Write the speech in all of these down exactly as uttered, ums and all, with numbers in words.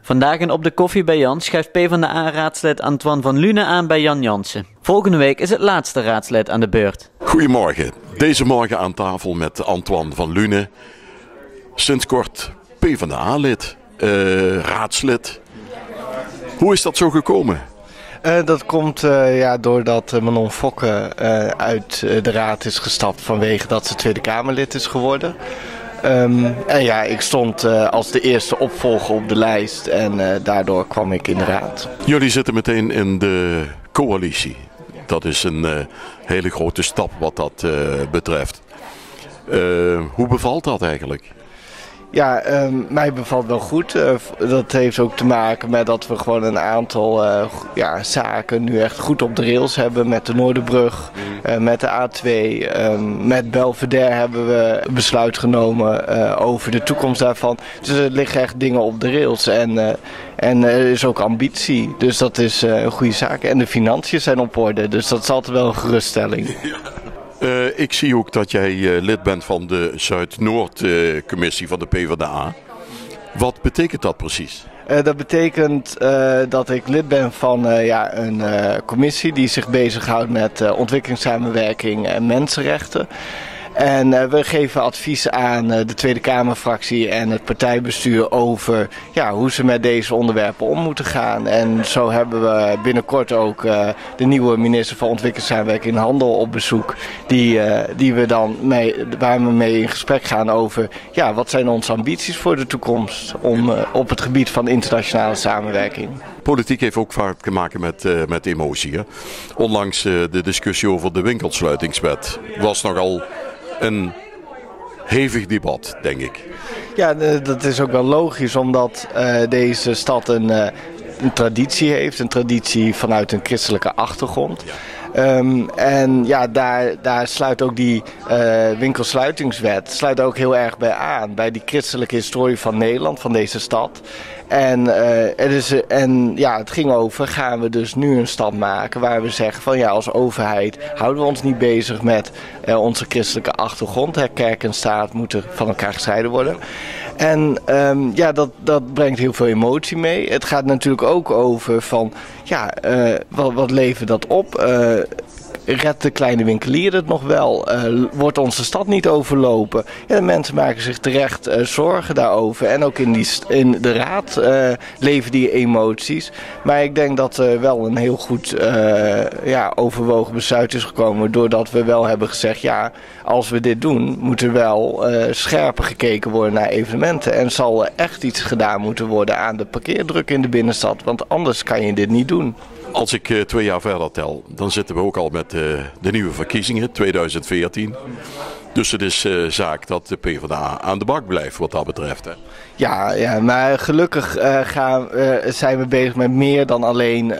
Vandaag in Op de Koffie bij Jan schuift PvdA-raadslid Antoine van Lunen aan bij Jan Jansen. Volgende week is het laatste raadslid aan de beurt. Goedemorgen. Deze morgen aan tafel met Antoine van Lunen. Sinds kort PvdA-lid, uh, raadslid. Hoe is dat zo gekomen? Uh, dat komt uh, ja, doordat uh, Manon Fokke uh, uit uh, de raad is gestapt vanwege dat ze Tweede Kamerlid is geworden. Um, en ja, ik stond uh, als de eerste opvolger op de lijst en uh, daardoor kwam ik in de raad. Jullie zitten meteen in de coalitie. Dat is een uh, hele grote stap wat dat uh, betreft. Uh, hoe bevalt dat eigenlijk? Ja, um, mij bevalt wel goed. Uh, dat heeft ook te maken met dat we gewoon een aantal uh, ja, zaken nu echt goed op de rails hebben. Met de Noorderbrug, uh, met de A twee, um, met Belvedere hebben we besluit genomen uh, over de toekomst daarvan. Dus er liggen echt dingen op de rails en, uh, en er is ook ambitie. Dus dat is uh, een goede zaak. En de financiën zijn op orde, dus dat is altijd wel een geruststelling. Uh, ik zie ook dat jij uh, lid bent van de Zuid-Noord-commissie uh, van de PvdA. Wat betekent dat precies? Uh, dat betekent uh, dat ik lid ben van uh, ja, een uh, commissie die zich bezighoudt met uh, ontwikkelingssamenwerking en mensenrechten. En uh, we geven advies aan uh, de Tweede Kamerfractie en het partijbestuur over ja, hoe ze met deze onderwerpen om moeten gaan. En zo hebben we binnenkort ook uh, de nieuwe minister van Ontwikkelingssamenwerking en Handel op bezoek. Die, uh, die we dan mee, waar we mee in gesprek gaan over ja, wat zijn onze ambities voor de toekomst om, uh, op het gebied van internationale samenwerking. Politiek heeft ook vaak te maken met, uh, met emotie. Hè? Onlangs uh, de discussie over de winkelsluitingswet was nogal een hevig debat, denk ik. Ja, dat is ook wel logisch, omdat uh, deze stad een, uh, een traditie heeft. Een traditie vanuit een christelijke achtergrond. Ja. Um, en ja, daar, daar sluit ook die uh, winkelsluitingswet sluit ook heel erg bij aan. Bij die christelijke historie van Nederland, van deze stad. En, uh, het is, en ja, het ging over, gaan we dus nu een stap maken waar we zeggen van ja, als overheid houden we ons niet bezig met uh, onze christelijke achtergrond. Hè, kerk en staat moeten van elkaar gescheiden worden. En um, ja, dat, dat brengt heel veel emotie mee. Het gaat natuurlijk ook over van ja, uh, wat, wat levert dat op? Uh, Redt de kleine winkelier het nog wel? Uh, wordt onze stad niet overlopen? Ja, de mensen maken zich terecht uh, zorgen daarover. En ook in, die, in de raad uh, leven die emoties. Maar ik denk dat er wel een heel goed uh, ja, overwogen besluit is gekomen. Doordat we wel hebben gezegd, ja, als we dit doen, moet er wel uh, scherper gekeken worden naar evenementen. En zal er echt iets gedaan moeten worden aan de parkeerdruk in de binnenstad. Want anders kan je dit niet doen. Als ik uh, twee jaar verder tel, dan zitten we ook al met uh, de nieuwe verkiezingen, tweeduizend veertien. Dus het is uh, zaak dat de PvdA aan de bak blijft wat dat betreft. Hè? Ja, ja, maar gelukkig uh, gaan, uh, zijn we bezig met meer dan alleen uh,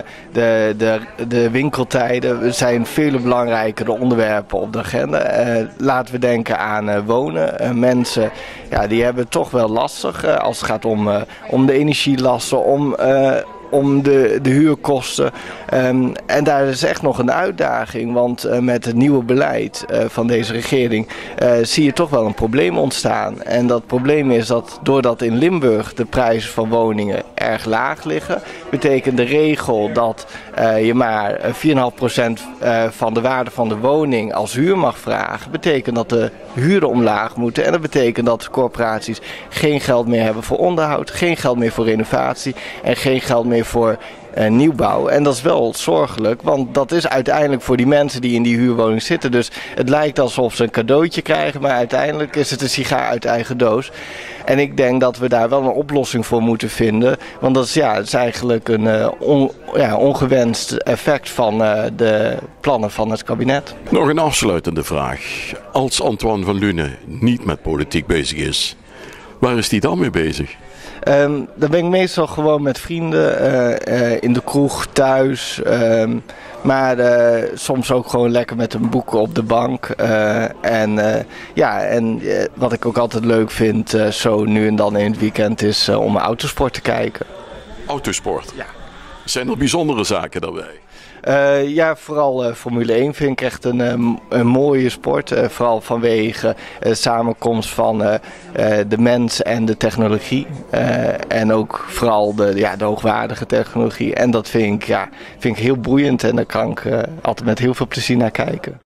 de, de, de winkeltijden. Er zijn vele belangrijkere onderwerpen op de agenda. Uh, laten we denken aan uh, wonen. Uh, mensen ja, die hebben het toch wel lastig uh, als het gaat om, uh, om de energielasten, om... Uh, om de, de huurkosten. Um, en daar is echt nog een uitdaging. Want uh, met het nieuwe beleid uh, van deze regering uh, zie je toch wel een probleem ontstaan. En dat probleem is dat doordat in Limburg de prijzen van woningen erg laag liggen, betekent de regel dat uh, je maar vier komma vijf procent uh, van de waarde van de woning als huur mag vragen. Betekent dat de huren omlaag moeten. En dat betekent dat corporaties geen geld meer hebben voor onderhoud, geen geld meer voor renovatie en geen geld meer voor uh, nieuwbouw. En dat is wel zorgelijk, want dat is uiteindelijk voor die mensen die in die huurwoning zitten. Dus het lijkt alsof ze een cadeautje krijgen, maar uiteindelijk is het een sigaar uit eigen doos. En ik denk dat we daar wel een oplossing voor moeten vinden. Want dat is, ja, het is eigenlijk een uh, on, ja, ongewenst effect van uh, de plannen van het kabinet. Nog een afsluitende vraag. Als Antoine van Lunen niet met politiek bezig is, waar is hij dan mee bezig? Um, dan ben ik meestal gewoon met vrienden, uh, uh, in de kroeg, thuis. Um, maar uh, soms ook gewoon lekker met een boek op de bank. Uh, en uh, ja, en uh, wat ik ook altijd leuk vind, uh, zo nu en dan in het weekend, is uh, om autosport te kijken. Autosport? Ja. Zijn er bijzondere zaken daarbij? Uh, ja, vooral uh, Formule één vind ik echt een, um, een mooie sport. Uh, vooral vanwege uh, de samenkomst van uh, uh, de mens en de technologie. Uh, en ook vooral de, ja, de hoogwaardige technologie. En dat vind ik, ja, vind ik heel boeiend en daar kan ik uh, altijd met heel veel plezier naar kijken.